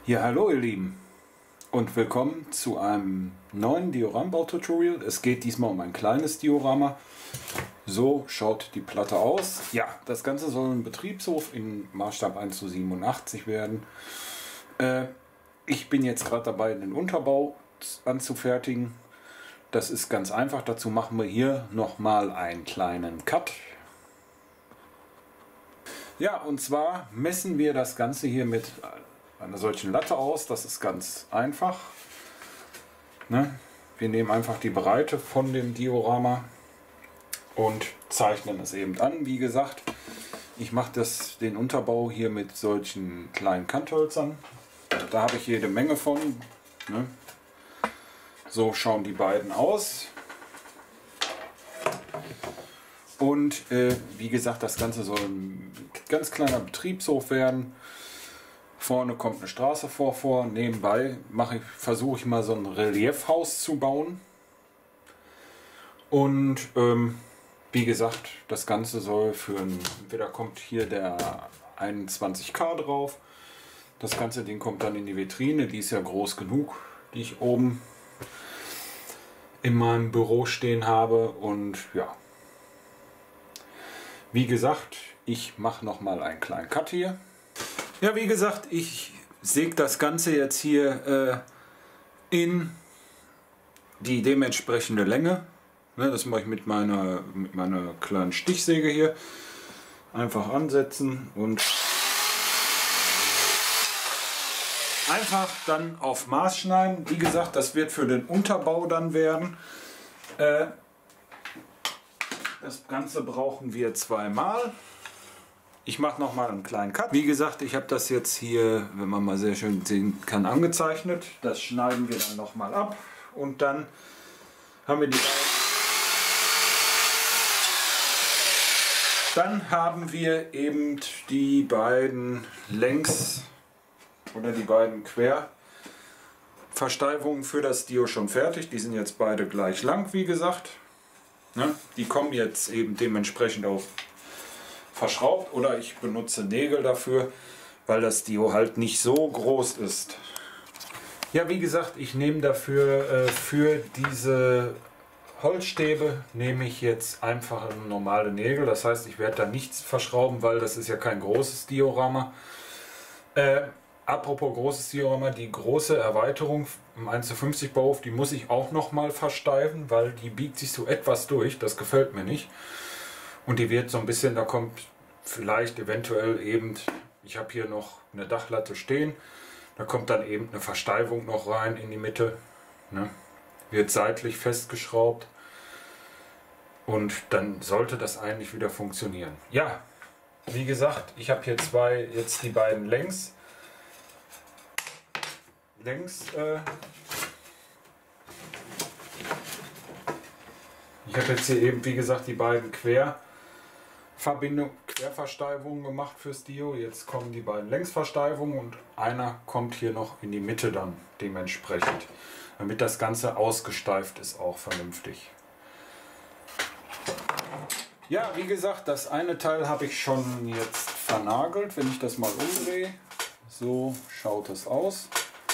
Ja, hallo ihr Lieben und willkommen zu einem neuen Diorambau-Tutorial. Es geht diesmal um ein kleines Diorama. So schaut die Platte aus. Ja, das Ganze soll ein Betriebshof in Maßstab 1:87 werden. Ich bin jetzt gerade dabei, den Unterbau anzufertigen. Das ist ganz einfach. Dazu machen wir hier nochmal einen kleinen Cut. Ja, und zwar messen wir das Ganze hier mit einer solchen Latte aus. Das ist ganz einfach. Ne? Wir nehmen einfach die Breite von dem Diorama und zeichnen es eben an. Wie gesagt, ich mache den Unterbau hier mit solchen kleinen Kanthölzern. Da habe ich jede Menge von. Ne? So schauen die beiden aus. Und wie gesagt, das Ganze soll ein ganz kleiner Betriebshof werden. Vorne kommt eine Straße vor. Nebenbei versuche ich mal so ein Reliefhaus zu bauen. Und wie gesagt, das Ganze soll entweder kommt hier der 21K drauf. Das ganze Ding kommt dann in die Vitrine. Die ist ja groß genug, die ich oben in meinem Büro stehen habe. Und ja, wie gesagt, ich mache noch mal einen kleinen Cut hier. Ja, wie gesagt, ich säge das Ganze jetzt hier in die dementsprechende Länge. Ne, das mache ich mit meiner kleinen Stichsäge hier. Einfach ansetzen und einfach dann auf Maß schneiden. Wie gesagt, das wird für den Unterbau dann werden. Das Ganze brauchen wir zweimal. Ich mache noch mal einen kleinen Cut. Wie gesagt, ich habe das jetzt hier, wenn man mal sehr schön sehen kann, angezeichnet. Das schneiden wir dann noch mal ab und dann haben wir eben die beiden die beiden Querversteifungen für das Dio schon fertig. Die sind jetzt beide gleich lang, wie gesagt. Ne? Die kommen jetzt eben dementsprechend auch verschraubt oder ich benutze Nägel dafür, weil das Dio halt nicht so groß ist. Ja, wie gesagt, ich nehme dafür für diese Holzstäbe nehme ich jetzt einfach normale Nägel. Das heißt, ich werde da nichts verschrauben, weil das ist ja kein großes Diorama. Apropos großes Diorama, die große Erweiterung im 1:50 Bauhof, die muss ich auch noch mal versteifen, weil die biegt sich so etwas durch. Das gefällt mir nicht. Und die wird so ein bisschen, da kommt vielleicht eventuell eben, ich habe hier noch eine Dachlatte stehen, da kommt dann eben eine Versteifung noch rein in die Mitte. Ne? Wird seitlich festgeschraubt und dann sollte das eigentlich wieder funktionieren. Ja, wie gesagt, ich habe hier jetzt die beiden längs. Ich habe jetzt hier eben, wie gesagt, die beiden Querversteifungen gemacht fürs Dio. Jetzt kommen die beiden Längsversteifungen und einer kommt hier noch in die Mitte dann dementsprechend, damit das Ganze ausgesteift ist, auch vernünftig. Ja, wie gesagt, das eine Teil habe ich schon jetzt vernagelt. Wenn ich das mal umdrehe, so schaut es aus.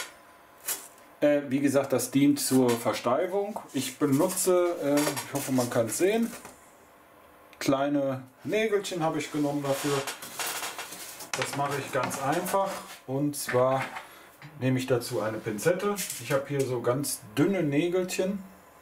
Wie gesagt, das dient zur Versteifung. Ich benutze, ich hoffe man kann es sehen, kleine Nägelchen habe ich genommen dafür. Das mache ich ganz einfach und zwar nehme ich dazu eine Pinzette. Ich habe hier so ganz dünne Nägelchen.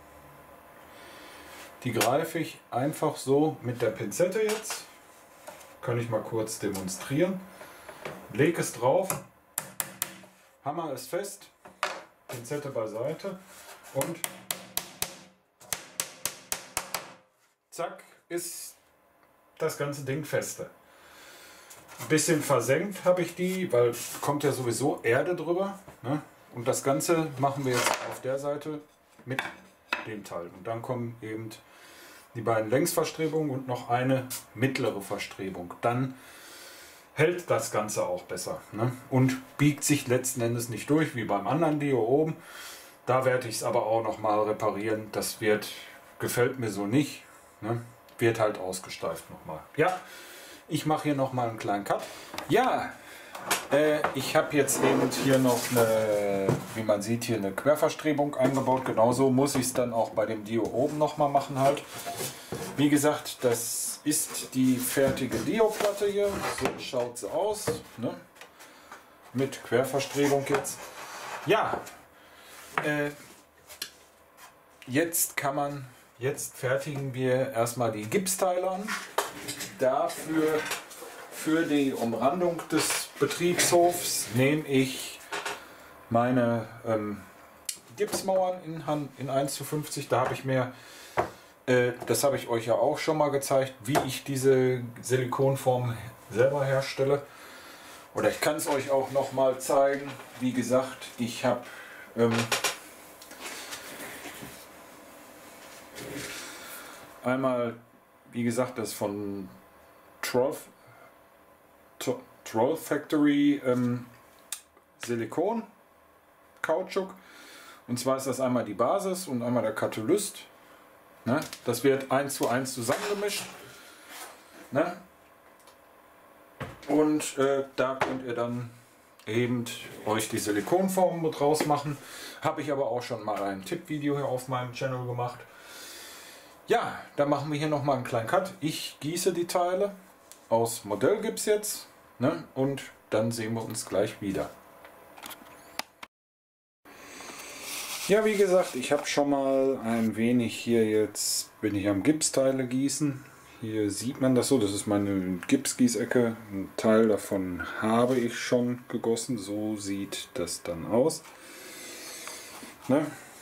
Die greife ich einfach so mit der Pinzette jetzt. Kann ich mal kurz demonstrieren. Lege es drauf, hammer es fest. Pinzette beiseite und zack ist das ganze Ding feste. Ein bisschen versenkt habe ich die, weil kommt ja sowieso Erde drüber. Ne? Und das Ganze machen wir jetzt auf der Seite mit dem Teil. Und dann kommen eben die beiden Längsverstrebungen und noch eine mittlere Verstrebung. Dann hält das Ganze auch besser, ne? Und biegt sich letzten Endes nicht durch wie beim anderen Dio oben. Da werde ich es aber auch noch mal reparieren. Das gefällt mir so nicht, ne? Wird halt ausgesteift nochmal. Ja, ich mache hier noch mal einen kleinen Cut. Ja, Ich habe jetzt eben hier noch eine, wie man sieht, hier eine Querverstrebung eingebaut. Genauso muss ich es dann auch bei dem Dio oben nochmal machen halt. Wie gesagt, das ist die fertige Dio-Platte hier. So schaut sie aus. Ne? Mit Querverstrebung jetzt. Ja, jetzt fertigen wir erstmal die Gipsteile an. Dafür, für die Umrandung des Betriebshofs, nehme ich meine Gipsmauern in 1:50. Da habe ich mir, das habe ich euch ja auch schon mal gezeigt, wie ich diese Silikonform selber herstelle. Oder ich kann es euch auch noch mal zeigen. Wie gesagt, ich habe einmal, wie gesagt, das von Troll Factory Silikon Kautschuk. Und zwar ist das einmal die Basis und einmal der Katalyst. Ne? Das wird 1:1 zusammengemischt. Ne? Und da könnt ihr dann eben euch die Silikonformen mit raus machen. Habe ich aber auch schon mal ein Tippvideo hier auf meinem Channel gemacht. Ja, dann machen wir hier noch mal einen kleinen Cut. Ich gieße die Teile aus Modellgips jetzt, ne? Und dann sehen wir uns gleich wieder. Ja, wie gesagt, ich habe schon mal ein wenig hier, jetzt bin ich am Gipsteile gießen. Hier sieht man das so, das ist meine Gipsgießecke. Ein Teil davon habe ich schon gegossen, so sieht das dann aus. Ne?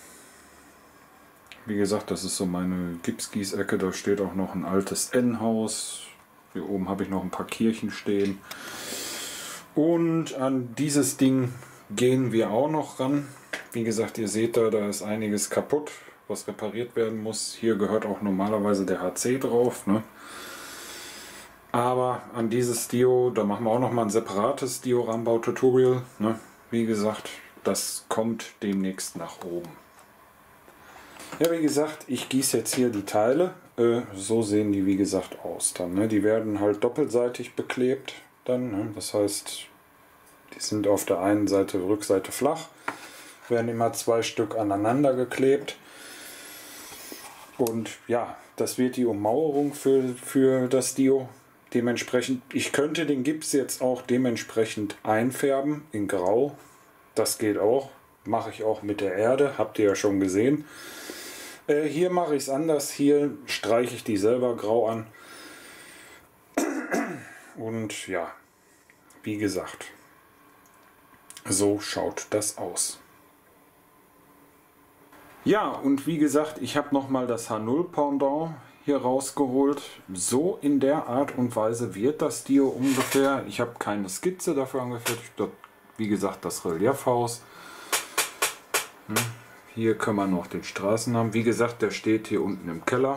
Wie gesagt, das ist so meine Gipsgießecke, da steht auch noch ein altes N-Haus. Hier oben habe ich noch ein paar Kirchen stehen. Und an dieses Ding gehen wir auch noch ran. Wie gesagt, ihr seht da ist einiges kaputt, was repariert werden muss. Hier gehört auch normalerweise der HC drauf. Ne? Aber an dieses Dio, da machen wir auch noch mal ein separates Dio-Rambau-Tutorial. Ne? Wie gesagt, das kommt demnächst nach oben. Ja, wie gesagt, ich gieße jetzt hier die Teile. So sehen die, wie gesagt, aus dann. Ne? Die werden halt doppelseitig beklebt dann. Ne? Das heißt, die sind auf der einen Seite, Rückseite flach. Werden immer 2 Stück aneinander geklebt. Und ja, das wird die Ummauerung für das Dio. Dementsprechend, ich könnte den Gips jetzt auch dementsprechend einfärben in Grau. Das geht auch. Mache ich auch mit der Erde. Habt ihr ja schon gesehen. Hier mache ich es anders. Hier streiche ich die selber grau an. Und ja, wie gesagt, so schaut das aus. Ja, und wie gesagt, ich habe nochmal das H0 Pendant hier rausgeholt. So in der Art und Weise wird das Dio ungefähr. Ich habe keine Skizze dafür angefertigt. Wie gesagt, das Reliefhaus. Hier können wir noch den Straßennamen. Wie gesagt, der steht hier unten im Keller.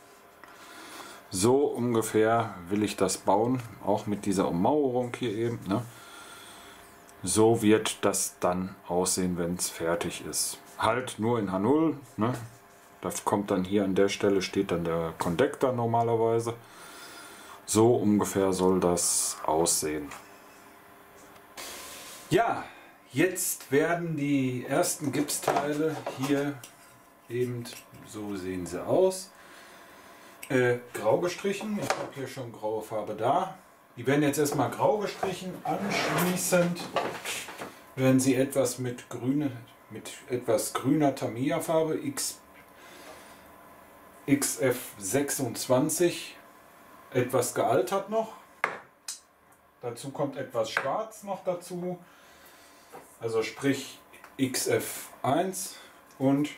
So ungefähr will ich das bauen. Auch mit dieser Ummauerung hier eben. Ne? So wird das dann aussehen, wenn es fertig ist. Halt nur in H0. Ne? Das kommt dann hier an der Stelle, steht dann der Kondektor normalerweise. So ungefähr soll das aussehen. Ja, jetzt werden die ersten Gipsteile hier eben, so sehen sie aus, grau gestrichen. Ich habe hier schon graue Farbe da. Die werden jetzt erstmal grau gestrichen. Anschließend werden sie etwas mit etwas grüner Tamiya-Farbe XF26 etwas gealtert noch. Dazu kommt etwas Schwarz noch dazu. Also sprich XF1 und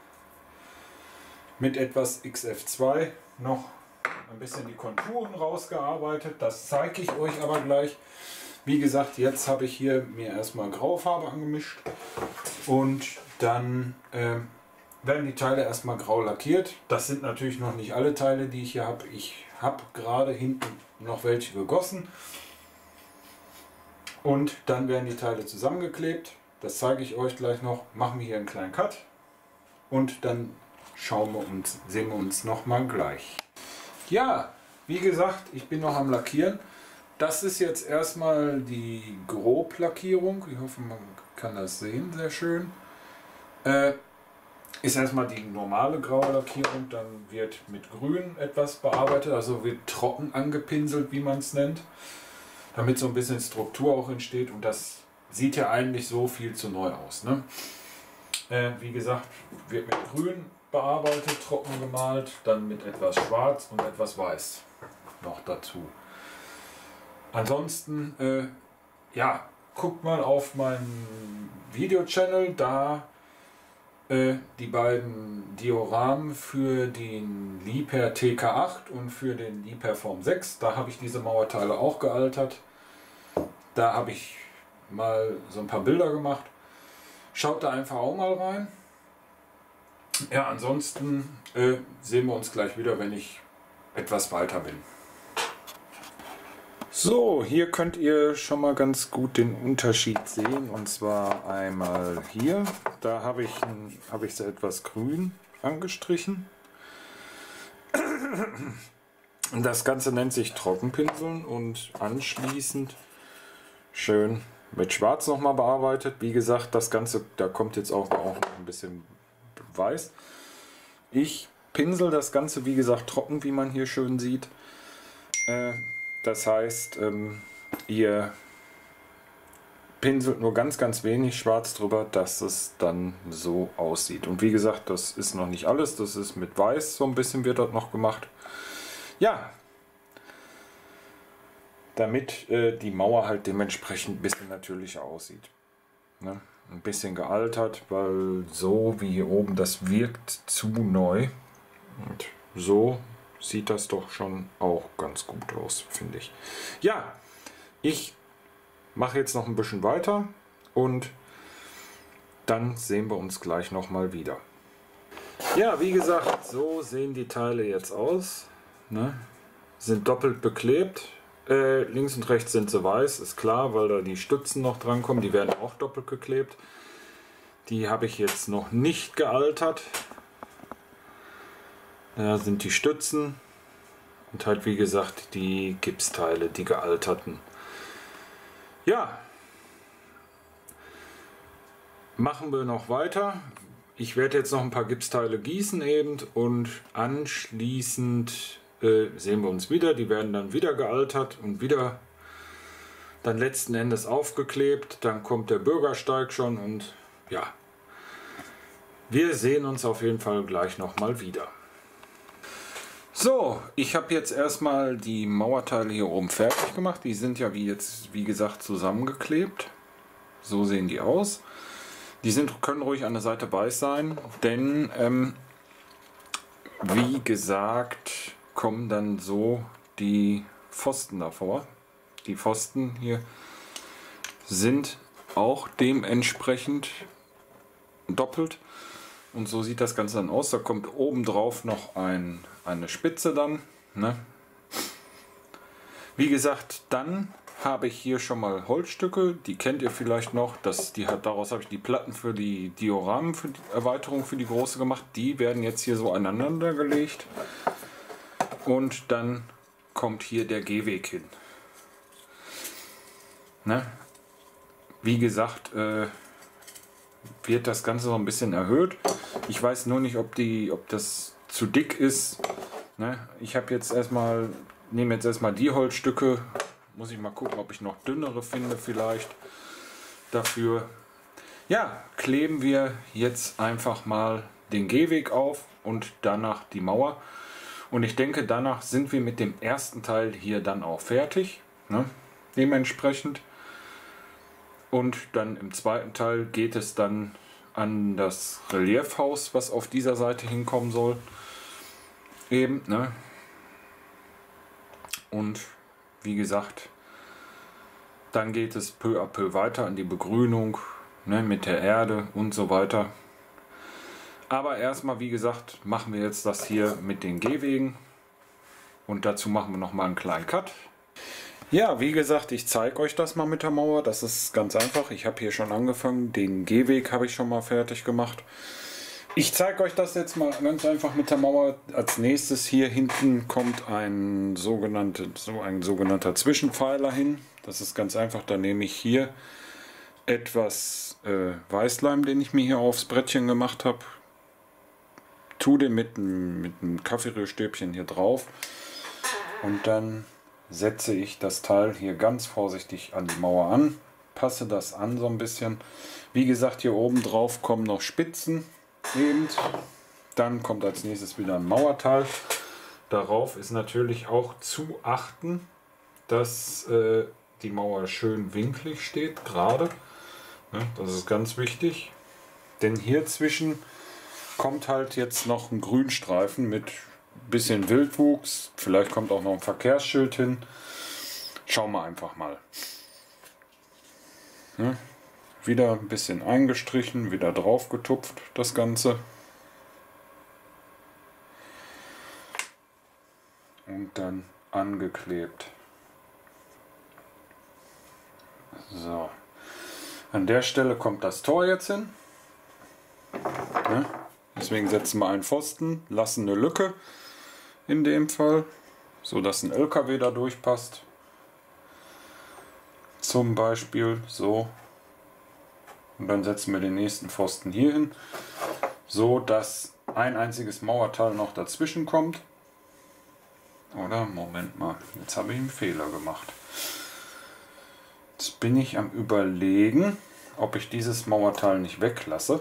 mit etwas XF2 noch ein bisschen die Konturen rausgearbeitet. Das zeige ich euch aber gleich. Wie gesagt, jetzt habe ich hier mir erstmal Graufarbe angemischt und dann werden die Teile erstmal grau lackiert. Das sind natürlich noch nicht alle Teile, die ich hier habe. Ich habe gerade hinten noch welche gegossen. Und dann werden die Teile zusammengeklebt. Das zeige ich euch gleich noch. Machen wir hier einen kleinen Cut. Und dann sehen wir uns noch mal gleich. Ja, wie gesagt, ich bin noch am Lackieren. das ist jetzt erstmal die Groblackierung. Ich hoffe, man kann das sehen, sehr schön. Ist erstmal die normale graue Lackierung, dann wird mit Grün etwas bearbeitet, also wird trocken angepinselt, wie man es nennt, damit so ein bisschen Struktur auch entsteht, und das sieht ja eigentlich so viel zu neu aus. Ne? Wie gesagt, wird mit Grün bearbeitet, trocken gemalt, dann mit etwas Schwarz und etwas Weiß noch dazu. Ansonsten, ja, guckt mal auf meinen Video-Channel, da die beiden Dioramen für den Liebherr TK8 und für den Liebherr Form 6, da habe ich diese Mauerteile auch gealtert. Da habe ich mal so ein paar Bilder gemacht. Schaut da einfach auch mal rein. Ja, ansonsten sehen wir uns gleich wieder, wenn ich etwas weiter bin. So, hier könnt ihr schon mal ganz gut den Unterschied sehen, und zwar einmal hier, da habe ich es etwas grün angestrichen. Das Ganze nennt sich Trockenpinseln und anschließend schön mit Schwarz nochmal bearbeitet. Wie gesagt, das Ganze, da kommt jetzt auch noch ein bisschen Weiß. Ich pinsel das Ganze, wie gesagt, trocken, wie man hier schön sieht. Das heißt, ihr pinselt nur ganz, ganz wenig Schwarz drüber, dass es dann so aussieht. Und wie gesagt, das ist noch nicht alles, das ist mit Weiß, so ein bisschen wird dort noch gemacht. Ja, damit die Mauer halt dementsprechend ein bisschen natürlicher aussieht. Ne? Ein bisschen gealtert, weil so wie hier oben, das wirkt zu neu. Und so sieht das doch schon auch ganz gut aus, finde ich. Ja, ich mache jetzt noch ein bisschen weiter und dann sehen wir uns gleich noch mal wieder. Ja, wie gesagt, so sehen die Teile jetzt aus. Ne? Sind doppelt beklebt. Links und rechts sind sie weiß, ist klar, weil da die Stützen noch dran kommen. Die werden auch doppelt geklebt. Die habe ich jetzt noch nicht gealtert. Da sind die Stützen und halt wie gesagt die Gipsteile, die gealterten. Ja, machen wir noch weiter. Ich werde jetzt noch ein paar Gipsteile gießen eben und anschließend sehen wir uns wieder. Die werden dann wieder gealtert und wieder dann letzten Endes aufgeklebt. Dann kommt der Bürgersteig schon und ja, wir sehen uns auf jeden Fall gleich nochmal wieder. So, ich habe jetzt erstmal die Mauerteile hier oben fertig gemacht. Die sind ja wie gesagt zusammengeklebt. So sehen die aus. Die können ruhig an der Seite weiß sein, denn wie gesagt kommen dann so die Pfosten davor. Die Pfosten hier sind auch dementsprechend doppelt. Und so sieht das Ganze dann aus. Da kommt oben drauf noch eine Spitze dann. Ne? Wie gesagt, dann habe ich hier schon mal Holzstücke. Die kennt ihr vielleicht noch. Daraus habe ich die Platten für die Dioramen, für die Erweiterung für die große gemacht. Die werden jetzt hier so aneinander gelegt. Und dann kommt hier der Gehweg hin. Ne? Wie gesagt, wird das Ganze so ein bisschen erhöht. Ich weiß nur nicht, ob das zu dick ist. Ne? Ich nehme jetzt erstmal die Holzstücke. Muss ich mal gucken, ob ich noch dünnere finde vielleicht dafür. Ja, kleben wir jetzt einfach mal den Gehweg auf und danach die Mauer. Und ich denke, danach sind wir mit dem ersten Teil hier dann auch fertig. Ne? Dementsprechend. Und dann im zweiten Teil geht es dann an das Reliefhaus, was auf dieser Seite hinkommen soll. Eben, ne? Und wie gesagt, dann geht es peu à peu weiter an die Begrünung, ne, mit der Erde und so weiter. Aber erstmal, wie gesagt, machen wir jetzt das hier mit den Gehwegen. Und dazu machen wir nochmal einen kleinen Cut. Ja, wie gesagt, ich zeige euch das mal mit der Mauer. Das ist ganz einfach. Ich habe hier schon angefangen. Den Gehweg habe ich schon mal fertig gemacht. Ich zeige euch das jetzt mal ganz einfach mit der Mauer. Als nächstes hier hinten kommt ein sogenannter Zwischenpfeiler hin. Das ist ganz einfach. Da nehme ich hier etwas Weißleim, den ich mir hier aufs Brettchen gemacht habe. Tue den mit einem Kaffeerührstäbchen hier drauf. Und dann setze ich das Teil hier ganz vorsichtig an die Mauer an. Passe das an so ein bisschen. Wie gesagt, hier oben drauf kommen noch Spitzen. Eben. Dann kommt als nächstes wieder ein Mauerteil. Darauf ist natürlich auch zu achten, dass die Mauer schön winklig steht, gerade. Ja, das ist ganz wichtig. Denn hier zwischen kommt halt jetzt noch ein Grünstreifen mit bisschen Wildwuchs. Vielleicht kommt auch noch ein Verkehrsschild hin. Schauen wir einfach mal. Ja. Wieder ein bisschen eingestrichen, wieder drauf getupft, das Ganze. Und dann angeklebt. So. An der Stelle kommt das Tor jetzt hin. Ja. Deswegen setzen wir einen Pfosten, lassen eine Lücke in dem Fall, so dass ein LKW da durchpasst. Zum Beispiel so. Und dann setzen wir den nächsten Pfosten hier hin, so dass ein einziges Mauerteil noch dazwischen kommt. Oder, Moment mal, jetzt habe ich einen Fehler gemacht. Jetzt bin ich am Überlegen, ob ich dieses Mauerteil nicht weglasse.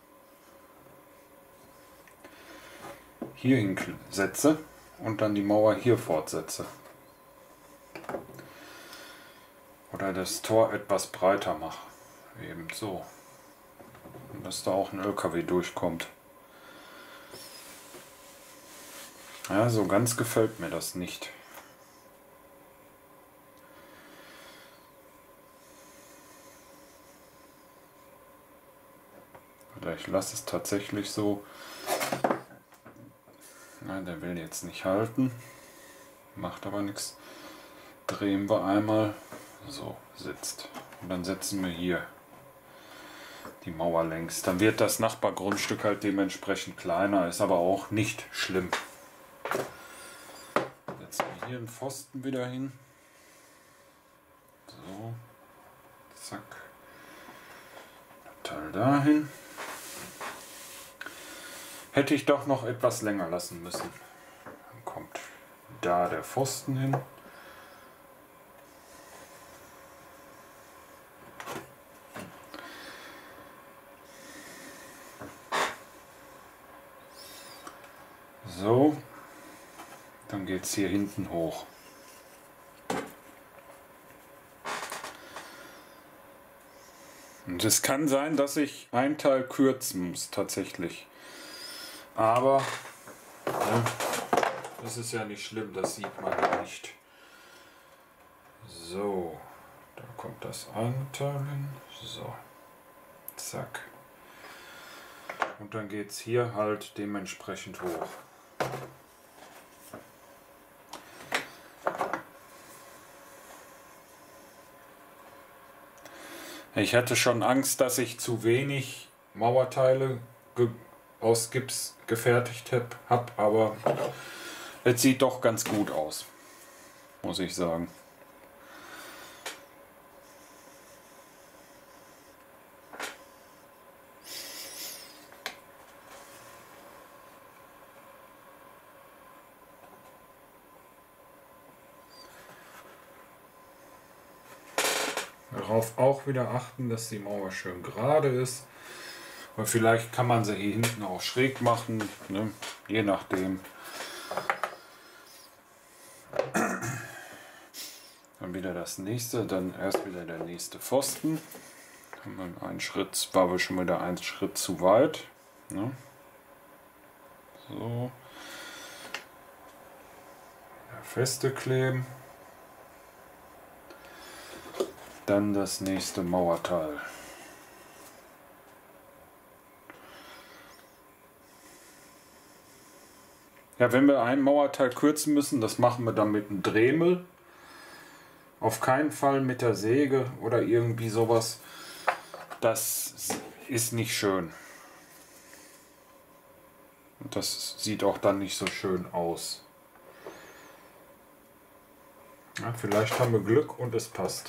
Hier hinsetze und dann die Mauer hier fortsetze. Oder das Tor etwas breiter mache. Eben so. Und dass da auch ein LKW durchkommt. Ja, so ganz gefällt mir das nicht. Oder ich lasse es tatsächlich so. Nein, der will jetzt nicht halten. Macht aber nichts. Drehen wir einmal. So, sitzt. Und dann setzen wir hier die Mauer längs. Dann wird das Nachbargrundstück halt dementsprechend kleiner, ist aber auch nicht schlimm. Setzen wir hier einen Pfosten wieder hin. So, zack. Teil dahin. Hätte ich doch noch etwas länger lassen müssen. Dann kommt da der Pfosten hin. So, dann geht es hier hinten hoch. Und es kann sein, dass ich einen Teil kürzen muss, tatsächlich. Aber ja, das ist ja nicht schlimm, das sieht man ja nicht. So, da kommt das eine Teil hin. So, zack. Und dann geht es hier halt dementsprechend hoch. Ich hatte schon Angst, dass ich zu wenig Mauerteile aus Gips gefertigt habe, aber es sieht doch ganz gut aus, muss ich sagen. Darauf auch wieder achten, dass die Mauer schön gerade ist. Und vielleicht kann man sie hier hinten auch schräg machen, ne? Je nachdem. Dann wieder das nächste, dann erst wieder der nächste Pfosten. Haben wir einen Schritt, war wir schon wieder einen Schritt zu weit. Ne? So. Ja, feste kleben. Dann das nächste Mauerteil. Ja, wenn wir ein Mauerteil kürzen müssen, das machen wir dann mit einem Dremel. Auf keinen Fall mit der Säge oder irgendwie sowas. Das ist nicht schön. Das sieht auch dann nicht so schön aus. Ja, vielleicht haben wir Glück und es passt.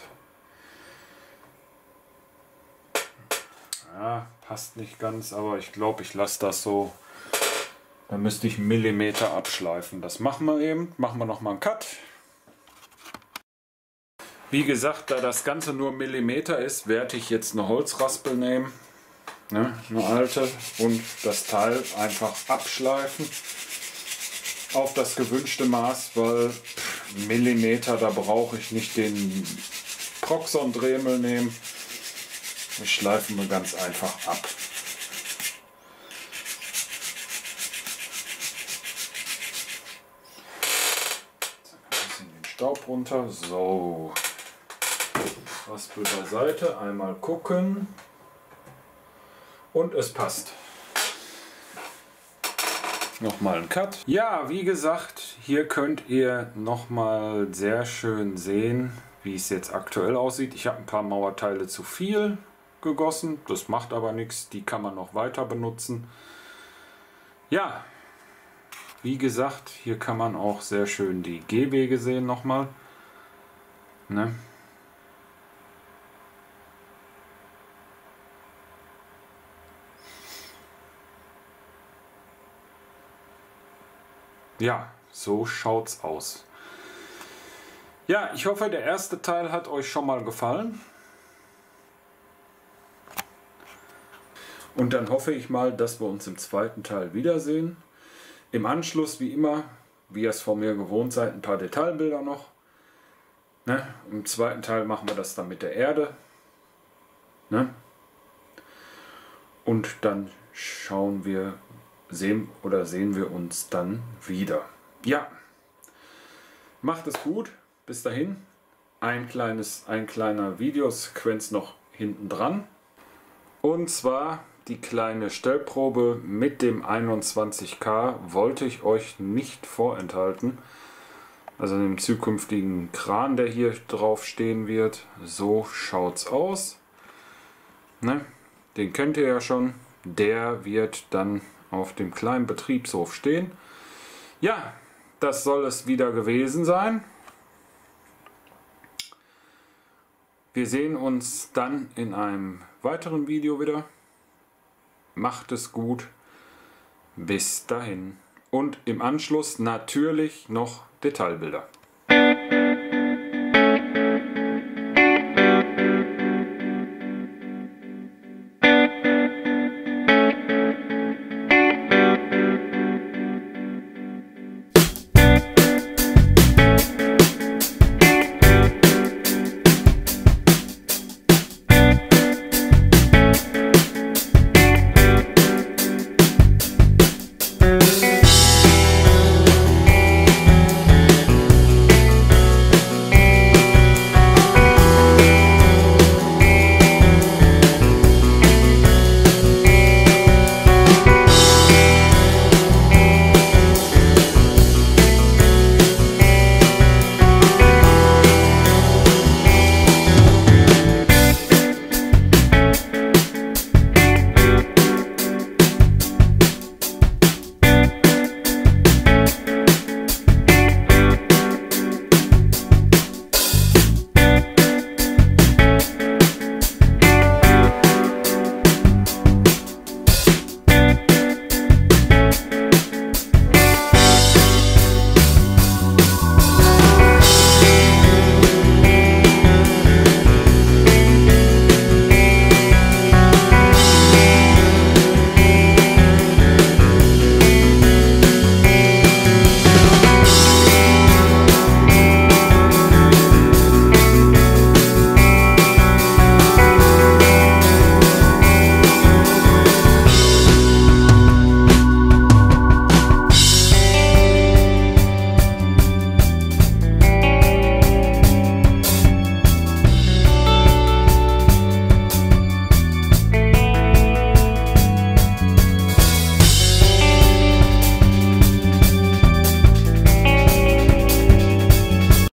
Ja, passt nicht ganz, aber ich glaube, ich lasse das so. Da müsste ich 1 Millimeter abschleifen. Das machen wir eben. Machen wir nochmal einen Cut. Wie gesagt, da das Ganze nur Millimeter ist, werde ich jetzt eine Holzraspel nehmen. Ne, eine alte, und das Teil einfach abschleifen auf das gewünschte Maß, weil Millimeter, da brauche ich nicht den Proxon-Dremel nehmen. Ich schleife mir ganz einfach ab. Ein bisschen den Staub runter. So. Raspel beiseite. Einmal gucken. Und es passt. Nochmal ein Cut. Ja, wie gesagt, hier könnt ihr nochmal sehr schön sehen, wie es jetzt aktuell aussieht. Ich habe ein paar Mauerteile zu viel gegossen. Das macht aber nichts. Die kann man noch weiter benutzen. Ja, wie gesagt, hier kann man auch sehr schön die Gehwege sehen nochmal. Ne? Ja, so schaut's aus. Ja, ich hoffe, der erste Teil hat euch schon mal gefallen. Und dann hoffe ich mal, dass wir uns im zweiten Teil wiedersehen. Im Anschluss, wie immer, wie ihr es von mir gewohnt seid, ein paar Detailbilder noch. Ne? Im zweiten Teil machen wir das dann mit der Erde. Ne? Und dann sehen wir uns dann wieder. Ja, macht es gut. Bis dahin. Ein kleiner Videosequenz noch hinten dran. Und zwar die kleine Stellprobe mit dem 21K wollte ich euch nicht vorenthalten. Also dem zukünftigen Kran, der hier drauf stehen wird. So schaut's aus. Ne? Den kennt ihr ja schon. Der wird dann auf dem kleinen Betriebshof stehen. Ja, das soll es wieder gewesen sein. Wir sehen uns dann in einem weiteren Video wieder. Macht es gut. Bis dahin. Und im Anschluss natürlich noch Detailbilder.